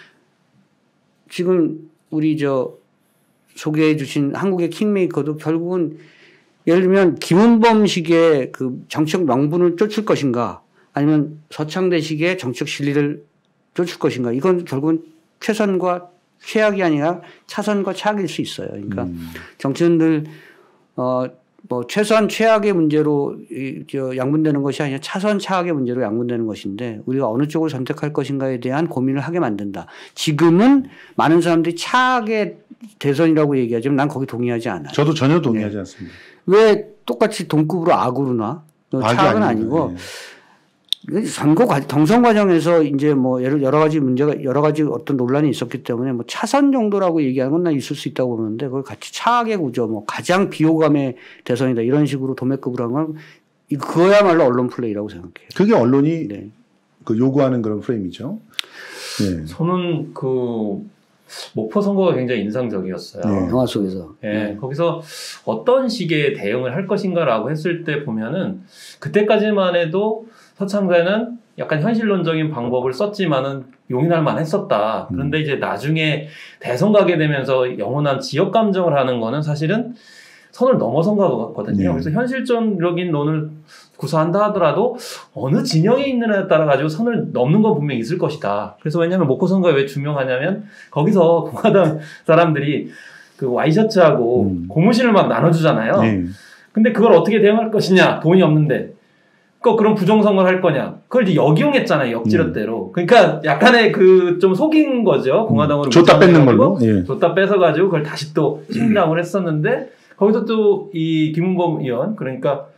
지금 우리 소개해 주신 한국의 킹메이커도 결국은 예를 들면 김은범식의 그 정치적 명분을 쫓을 것인가 아니면 서창대식의 정치적 실리를 쫓을 것인가 이건 결국은 최선과 최악이 아니라 차선과 차악일 수 있어요. 그러니까 정치인들 뭐 최선 최악의 문제로 양분되는 것이 아니라 차선 차악의 문제로 양분되는 것인데 우리가 어느 쪽을 선택할 것인가에 대한 고민을 하게 만든다. 지금은 많은 사람들이 차악의 대선이라고 얘기하지만 난 거기 동의하지 않아요. 저도 전혀 동의하지 않습니다. 왜 똑같이 동급으로 악으로 놔? 차악은 아니고 경선 과정에서 이제 뭐 여러 가지 문제가 여러 가지 어떤 논란이 있었기 때문에 뭐 차선 정도라고 얘기하는 건 난 있을 수 있다고 보는데 그걸 같이 차악의 구조 뭐 가장 비호감의 대선이다 이런 식으로 도매급으로 한 건 그거야말로 언론 플레이라고 생각해요. 그게 언론이 네. 그 요구하는 그런 프레임이죠. 네. 저는 그 목포 선거가 굉장히 인상적이었어요. 네. 영화 속에서. 네. 거기서 어떤 식의 대응을 할 것인가라고 했을 때 보면은 그때까지만 해도 서창대는 약간 현실론적인 방법을 썼지만은 용인할 만했었다. 그런데 이제 나중에 대선 가게 되면서 영원한 지역 감정을 하는 거는 사실은 선을 넘어선 것 같거든요. 네. 그래서 현실적인 논을 구사한다 하더라도 어느 진영에 있느냐에 따라 가지고 선을 넘는 건 분명히 있을 것이다. 그래서 왜냐하면 목포 선거가 왜 중요하냐면 거기서 공화당 사람들이 그 와이셔츠하고 고무신을 막 나눠주잖아요. 네. 근데 그걸 어떻게 대응할 것이냐? 돈이 없는데. 그럼 부정선거를 할 거냐? 그걸 이제 역이용했잖아요. 역지렛대로. 그러니까 약간의 그 좀 속인 거죠. 공화당으로. 줬다 뺏는 걸로. 예. 줬다 뺏어가지고 그걸 다시 또 신당을 했었는데 거기서 또 이 김은범 의원 그러니까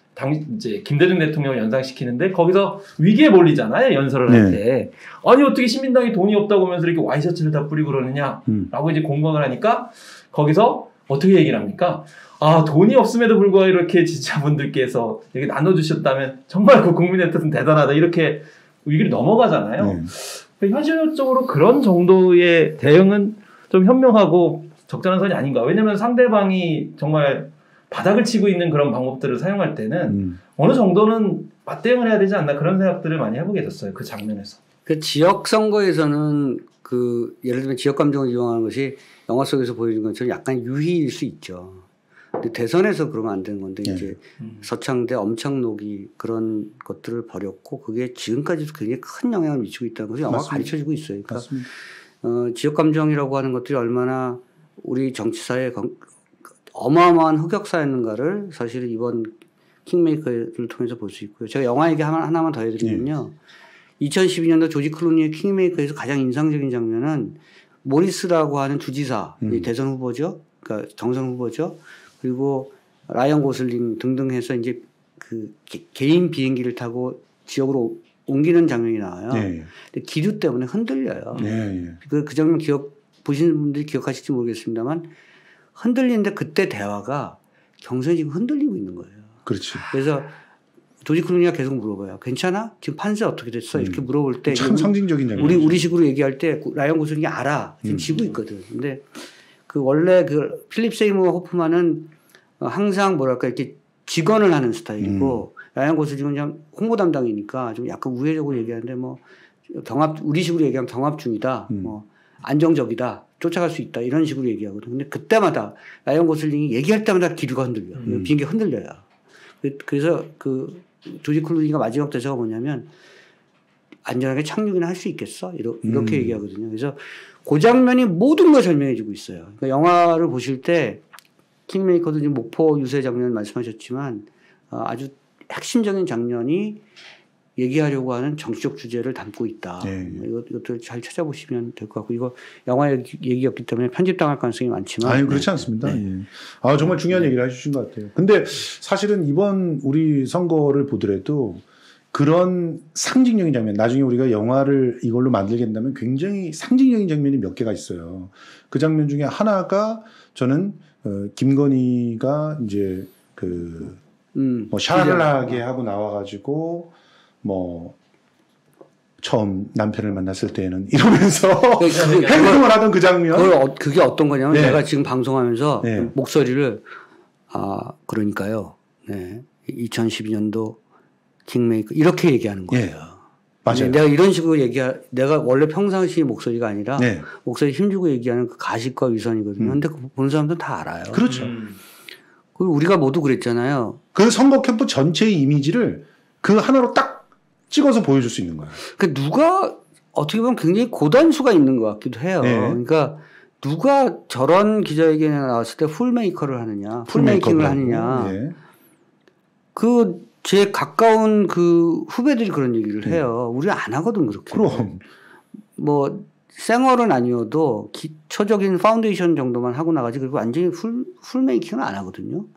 이제 김대중 대통령을 연상시키는데 거기서 위기에 몰리잖아요. 연설을 할 때. 아니 어떻게 시민당이 돈이 없다고 하면서 이렇게 와이셔츠를 다 뿌리고 그러느냐라고 이제 공방을 하니까 거기서 어떻게 얘기를 합니까? 아, 돈이 없음에도 불구하고 이렇게 지지자분들께서 이렇게 나눠주셨다면 정말 그 국민의 뜻은 대단하다. 이렇게 위기를 넘어가잖아요. 현실적으로 그런 정도의 대응은 좀 현명하고 적절한 선이 아닌가. 왜냐하면 상대방이 정말 바닥을 치고 있는 그런 방법들을 사용할 때는 어느 정도는 맞대응을 해야 되지 않나 그런 생각들을 많이 해보게 됐어요. 그 장면에서. 그 지역 선거에서는 그 예를 들면 지역 감정을 이용하는 것이 영화 속에서 보여준 것처럼 약간 유희일 수 있죠. 근데 대선에서 그러면 안 되는 건데 이제 서창대 엄창록이 그런 것들을 벌였고 그게 지금까지도 굉장히 큰 영향을 미치고 있다는 것을 영화가 가르쳐주고 있어요. 그러니까 지역 감정이라고 하는 것들이 얼마나 우리 정치사에 어마어마한 흑역사였는가를 사실 이번 킹메이커를 통해서 볼 수 있고요. 제가 영화 얘기 하나만 더 해드리면요. 2012년도 조지 클루니의 킹메이커에서 가장 인상적인 장면은 모리스라고 하는 주지사, 대선 후보죠. 그러니까 정선 후보죠. 그리고 라이언 고슬링 등등 해서 이제 그 개인 비행기를 타고 지역으로 옮기는 장면이 나와요. 근데 기류 때문에 흔들려요. 그 장면 보시는 분들이 기억하실지 모르겠습니다만 흔들리는데 그때 대화가 경선이 지금 흔들리고 있는 거예요. 그렇지. 그래서 조지 클루니가 계속 물어봐요. 괜찮아? 지금 판세 어떻게 됐어? 이렇게 물어볼 때 참 상징적인 장면. 우리 식으로 얘기할 때 라이언 고슬링이 알아. 지금 지고 있거든. 근데 그 원래 그 필립 세이머 호프만은 항상 뭐랄까 이렇게 직언을 하는 스타일이고 라이언 고슬링은 그냥 홍보 담당이니까 좀 약간 우회적으로 얘기하는데 뭐 우리 식으로 얘기하면 경합 중이다. 뭐 안정적이다. 쫓아갈 수 있다. 이런 식으로 얘기하거든. 근데 그때마다 라이언 고슬링이 얘기할 때마다 기류가 흔들려. 비행기가 흔들려요. 그래서 그 조지 클루니가 마지막 대사가 뭐냐면 안전하게 착륙이나 할 수 있겠어? 이렇게 얘기하거든요. 그래서 그 장면이 모든 걸 설명해 주고 있어요. 그러니까 영화를 보실 때 킹메이커도 지금 목포 유세 장면 말씀하셨지만 아주 핵심적인 장면이 얘기하려고 하는 정치적 주제를 담고 있다. 이것들 잘 찾아보시면 될 것 같고 이거 영화 얘기였기 때문에 편집당할 가능성이 많지만 아니 그렇지 않습니다. 아 정말 중요한 얘기를 해주신 것 같아요. 근데 사실은 이번 우리 선거를 보더라도 그런 상징적인 장면 나중에 우리가 영화를 이걸로 만들게 된다면 굉장히 상징적인 장면이 몇 개가 있어요. 그 장면 중에 하나가 저는 김건희가 이제 그 뭐 샤를 하게 하고 나와가지고 뭐 처음 남편을 만났을 때는 이러면서 행동을 하던 그 장면. 그게 어떤 거냐면 내가 지금 방송하면서 목소리를 그러니까요. 2012년도 킹메이커 이렇게 얘기하는 거예요. 맞아요. 내가 이런 식으로 내가 원래 평상시 목소리가 아니라 목소리 힘주고 얘기하는 그 가식과 위선이거든요. 근데 보는 사람들은 다 알아요. 그렇죠. 그리고 우리가 모두 그랬잖아요. 그 선거 캠프 전체의 이미지를 그 하나로 딱 찍어서 보여줄 수 있는 거예요. 그러니까 누가 어떻게 보면 굉장히 고단수가 있는 것 같기도 해요. 그러니까 누가 저런 기자회견에 나왔을 때 풀메이커를 하느냐, 풀메이킹을 하느냐. 제 가까운 그 후배들이 그런 얘기를 해요. 우리 안 하거든 그렇게. 그럼 뭐 생얼은 아니어도 기초적인 파운데이션 정도만 하고 나가지 그리고 완전히 풀메이킹을 안 하거든요.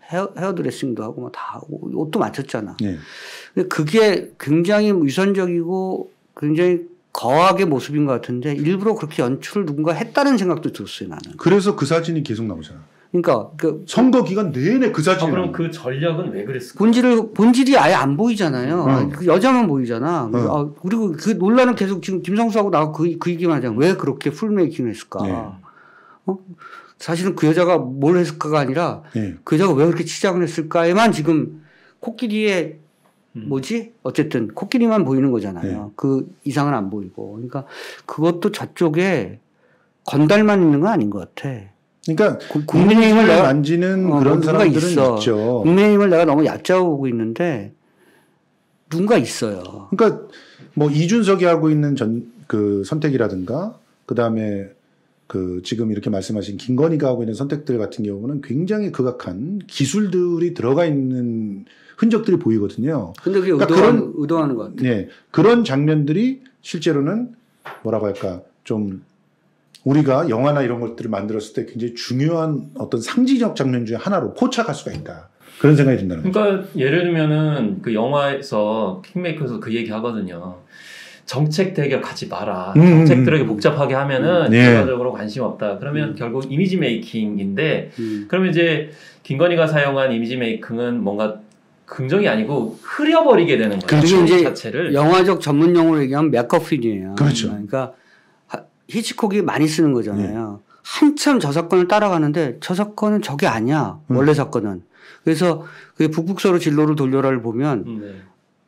헤어드레싱도 하고 막 다 하고 옷도 맞췄잖아. 예. 근데 그게 굉장히 위선적이고 굉장히 거하게 모습인 것 같은데 일부러 그렇게 연출을 누군가 했다는 생각도 들었어요 나는. 그래서 그 사진이 계속 나오잖아. 그러니까 그 선거 기간 내내 그 사진이. 그럼 그 전략은 왜 그랬을까? 본질이 아예 안 보이잖아요. 그 여자만 보이잖아. 그리고 그 논란은 계속 지금 김성수하고 나하고 그 얘기만 하잖아. 왜 그렇게 풀메이킹을 했을까? 네. 사실은 그 여자가 뭘 했을까가 아니라 네. 그 여자가 왜 그렇게 치장을 했을까에만 지금 코끼리의 뭐지? 어쨌든 코끼리만 보이는 거잖아요. 네. 그 이상은 안 보이고. 그러니까 그것도 저쪽에 건달만 있는 건 아닌 것 같아. 그러니까 국민의힘을 내가 만지는 그런 사람들은 있죠. 국민의힘을 내가 너무 얕잡아 보고 있는데 누군가 있어요. 그러니까 뭐 이준석이 하고 있는 그 선택이라든가 그 다음에 그 지금 이렇게 말씀하신 김건희가 하고 있는 선택들 같은 경우는 굉장히 극악한 기술들이 들어가 있는 흔적들이 보이거든요. 근데 그게 그러니까 의도하는 것 같아요. 네, 그런 장면들이 실제로는 뭐라고 할까 좀 우리가 영화나 이런 것들을 만들었을 때 굉장히 중요한 어떤 상징적 장면 중에 하나로 포착할 수가 있다. 그런 생각이 든다는 거죠. 그러니까 예를 들면은 그 영화에서 킹메이커에서 그 얘기 하거든요. 정책 대결 가지 마라. 정책들에게 복잡하게 하면은 결과적으로 관심 없다. 그러면 결국 이미지 메이킹인데 그러면 이제 김건희가 사용한 이미지 메이킹은 뭔가 긍정이 아니고 흐려버리게 되는 거예요. 그렇죠. 이제 자체를. 영화적 전문 용어로 얘기하면 맥커핀이에요. 그렇죠. 그러니까 히치콕이 많이 쓰는 거잖아요. 한참 저 사건을 따라가는데 저 사건은 저게 아니야. 원래 사건은. 그래서 그 북북서로 진로를 돌려라를 보면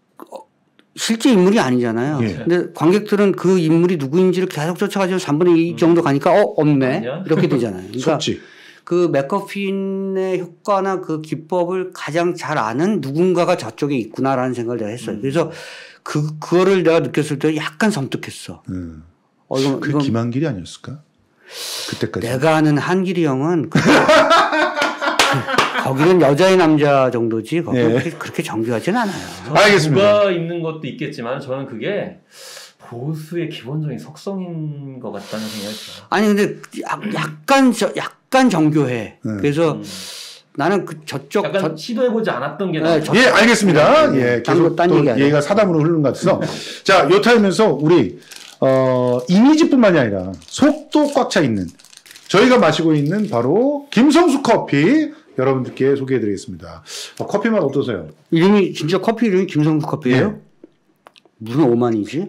실제 인물이 아니잖아요. 근데 관객들은 그 인물이 누구인지를 계속 쫓아가지고 3분의 2 정도 가니까 없네. 아니야? 이렇게 되잖아요. 그러니까 속지. 그 맥커핀의 효과나 그 기법을 가장 잘 아는 누군가가 저쪽에 있구나라는 생각을 내가 했어요. 그래서 그거를 내가 느꼈을 때 약간 섬뜩했어. 그 김한길이 아니었을까? 그때까지. 내가 아는 한길이 형은 거기는 여자의 남자 정도지 거기 그렇게 정교하진 않아요. 알겠습니다. 누가 있는 것도 있겠지만 저는 그게 보수의 기본적인 속성인 것 같다는 생각이 들어요. 아니 근데 약간 정교해. 그래서 나는 그 저쪽 약간 시도해보지 않았던 게 예, 알겠습니다. 예, 계속 딴 또 얘기가 사담으로 흐르는 것 같아서 자, 요 타임에서 우리 이미지뿐만이 아니라 속도 꽉 차 있는 저희가 마시고 있는 바로 김성수 커피 여러분들께 소개해드리겠습니다. 커피 맛 어떠세요? 이름이 진짜 커피 이름이 김성수 커피예요? 무슨 오만이지?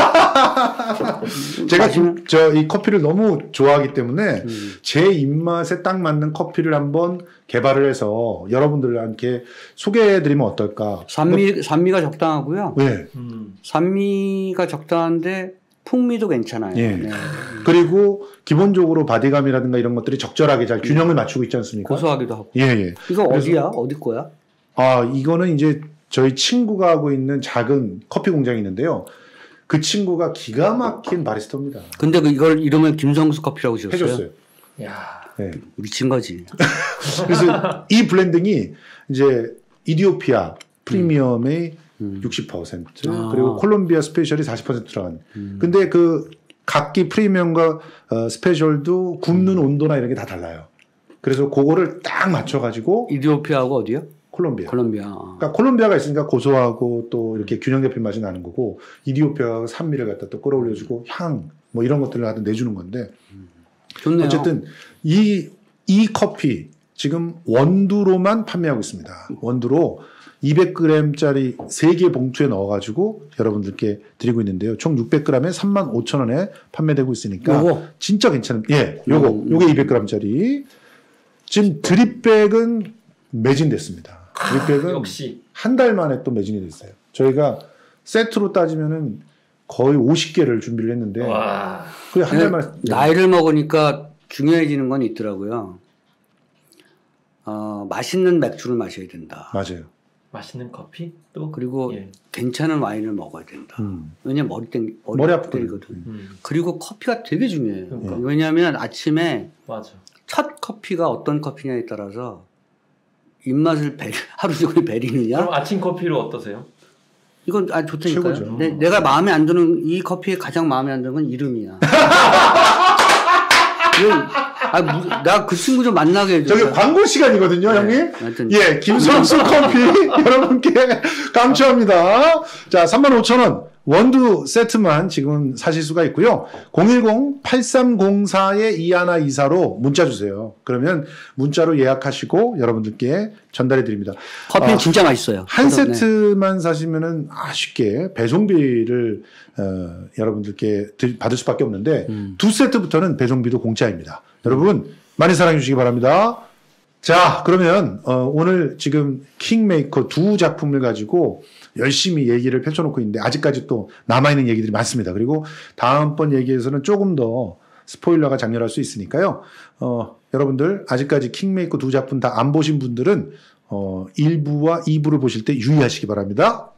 제가 이 커피를 너무 좋아하기 때문에 제 입맛에 딱 맞는 커피를 한번 개발을 해서 여러분들한테 소개해드리면 어떨까? 산미가 적당하고요. 네. 산미가 적당한데 풍미도 괜찮아요. 예. 네. 그리고 기본적으로 바디감이라든가 이런 것들이 적절하게 잘 균형을 맞추고 있지 않습니까? 고소하기도 하고. 예. 이거 어디야? 어디 거야? 이거는 이제 저희 친구가 하고 있는 작은 커피 공장이 있는데요. 그 친구가 기가 막힌 바리스타입니다. 근데 이걸 이름을 김성수 커피라고 지었어요? 해줬어요. 야, 네. 미친 거지. 그래서 이 블렌딩이 이제 이디오피아 프리미엄의 60% 그리고 콜롬비아 스페셜이 40% 들어간. 근데 그 각기 프리미엄과 스페셜도 굽는 온도나 이런 게 다 달라요. 그래서 그거를 딱 맞춰가지고 이디오피아하고 어디요? 콜롬비아. 그러니까 콜롬비아가 있으니까 고소하고 또 이렇게 균형 잡힌 맛이 나는 거고 이디오피아가 산미를 갖다 또 끌어올려주고 향 뭐 이런 것들을 하여튼 내주는 건데 좋네요. 어쨌든 이 커피 지금 원두로만 판매하고 있습니다. 원두로 200g짜리 3개 봉투에 넣어가지고 여러분들께 드리고 있는데요. 총 600g에 35,000원에 판매되고 있으니까 요거? 진짜 괜찮은 요게 200g짜리 지금 드립백은 매진됐습니다. 드립백은 역시 한 달 만에 또 매진이 됐어요. 저희가 세트로 따지면은 거의 50개를 준비를 했는데 와. 그게 한 달 만에 나이를 먹으니까 중요해지는 건 있더라고요. 맛있는 맥주를 마셔야 된다. 맞아요. 맛있는 커피 또 그리고 괜찮은 와인을 먹어야 된다. 왜냐면 머리 아프거든. 그리고 커피가 되게 중요해요. 그러니까. 왜냐하면 아침에 맞아. 첫 커피가 어떤 커피냐에 따라서 입맛을 하루 종일 베리느냐. 그럼 아침 커피로 어떠세요? 이건 좋다니까요. 최고죠. 내가 마음에 안 드는 이 커피에 가장 마음에 안 드는 건 이름이야. 나 그 친구 좀 만나게 해줘. 저기 광고 시간이거든요, 형님. 하여튼 예, 김성수 커피 여러분께 강추합니다. 자, 35,000원 원두 세트만 지금 사실 수가 있고요. 010-8304-2124로 문자 주세요. 그러면 문자로 예약하시고 여러분들께 전달해 드립니다. 커피는 진짜 맛있어요. 한 세트만 사시면은 쉽게 배송비를 여러분들께 받을 수밖에 없는데 두 세트부터는 배송비도 공짜입니다. 여러분 많이 사랑해 주시기 바랍니다. 자, 그러면 오늘 지금 킹메이커 두 작품을 가지고 열심히 얘기를 펼쳐놓고 있는데 아직까지 또 남아있는 얘기들이 많습니다. 그리고 다음번 얘기에서는 조금 더 스포일러가 장렬할 수 있으니까요. 여러분들 아직까지 킹메이커 두 작품 다 안 보신 분들은 1부와 2부를 보실 때 유의하시기 바랍니다.